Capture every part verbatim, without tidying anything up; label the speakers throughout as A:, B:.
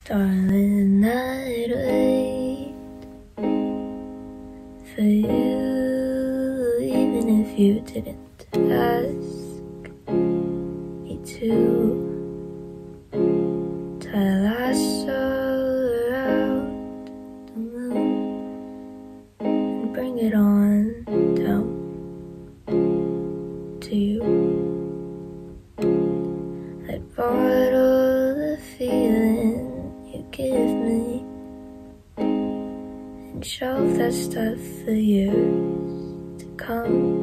A: Darling, I'd wait for you, even if you didn't ask me to. Till I saw around the moon and bring it on down to you. I'd bottle the feeling you give me and shelf that stuff for years to come.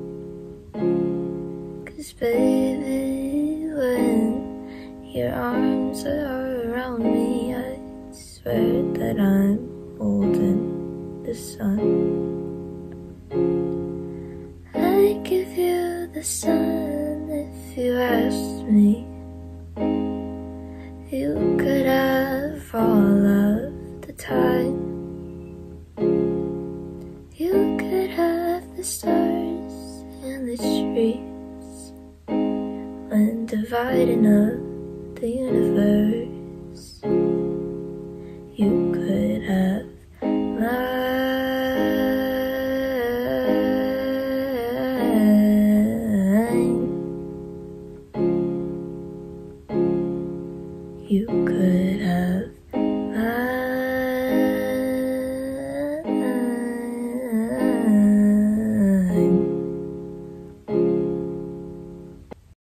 A: 'Cause baby, when your arms are around me, I swear that I'm holding the sun. I'd give you the sun if you asked me. You could have all of the time. You could have the stars and the trees. When dividing up the universe, you could have mine. You could have